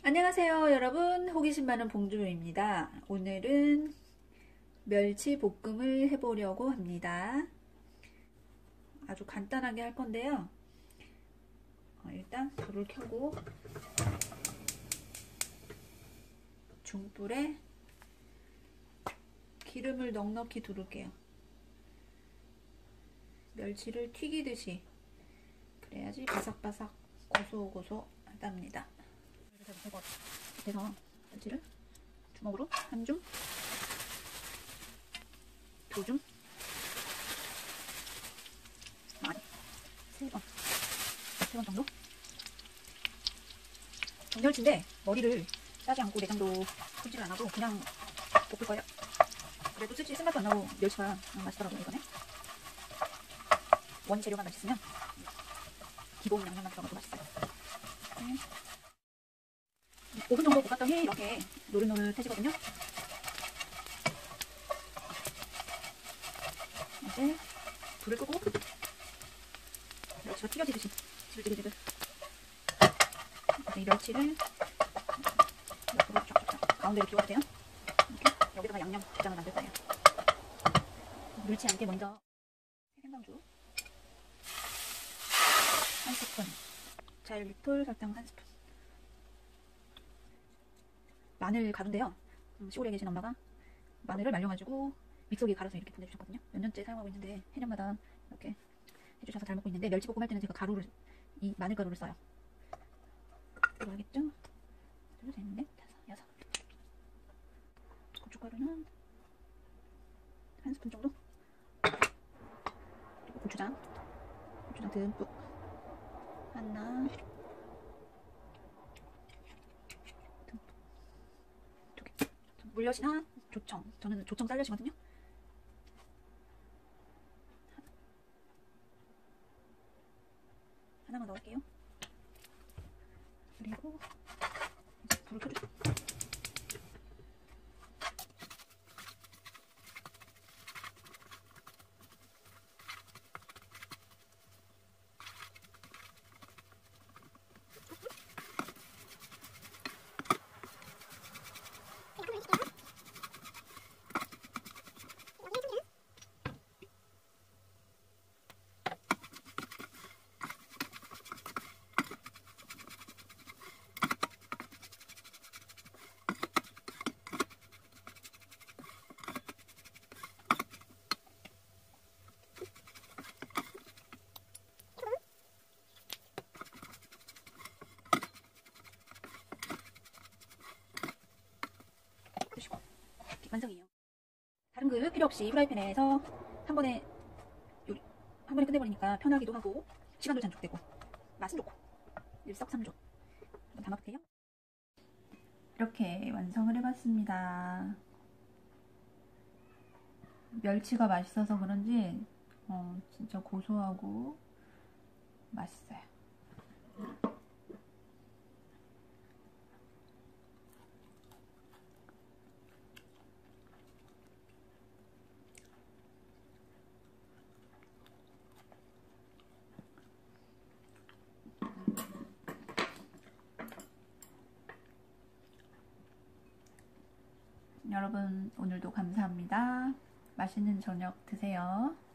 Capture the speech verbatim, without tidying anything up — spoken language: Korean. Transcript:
안녕하세요 여러분, 호기심 많은 봉주입니다. 오늘은 멸치 볶음을 해보려고 합니다. 아주 간단하게 할 건데요. 어, 일단 불을 켜고 중불에 기름을 넉넉히 두를게요. 멸치를 튀기듯이, 그래야지 바삭바삭 고소고소하답니다. 그래서 멸치를 주먹으로 한 줌, 두 줌, 많이 세 번, 세 번 정도. 정멸치인데 머리를 싸지 않고 내장도 손질을 안 하고 그냥 볶을 거예요. 그래도 쓸지 쓴맛도 안 나고 멸치가 맛있더라고요. 이번에 원재료만 맛있으면 기본 양념만 들어가도 맛있어요. 네. 오 분 정도 볶았더니 이렇게 노릇노릇해지거든요. 이제 불을 끄고 멸치가 튀겨지듯이 지글지글지글 이 멸치를 옆으로 쫙쫙쫙 가운데로 비워야 돼요. 이렇게 여기다가 양념 장을 만들 거예요. 물지 않게 먼저 생강주 한 스푼, 자일리톨 설탕 한 스푼, 마늘 가루인데요. 음, 시골에 계신 엄마가 마늘을 말려가지고 믹서기에 갈아서 이렇게 보내주셨거든요. 몇 년째 사용하고 있는데 해년마다 이렇게 해주셔서 잘 먹고 있는데, 멸치볶음 할 때는 제가 가루를, 이 마늘 가루를 써요. 들어가겠죠? 둘, 셋, 넷, 다섯, 여섯. 고춧가루는 한 스푼 정도. 그리고 고추장, 고추장 듬뿍 하나, 두 개. 물엿이나 조청, 저는 조청 쌀엿이거든요. 하나만 넣을게요. 그리고 불을 켜주세요. 끄시고 완성이에요. 다른 그릇 필요 없이 프라이팬에서 한 번에 요리 한 번에 끝내버리니까 편하기도 하고 시간도 단축되고 맛은 좋고 일석삼조. 한번 담아볼게요. 이렇게 완성을 해봤습니다. 멸치가 맛있어서 그런지 어, 진짜 고소하고 맛있어요. 여러분 오늘도 감사합니다. 맛있는 저녁 드세요.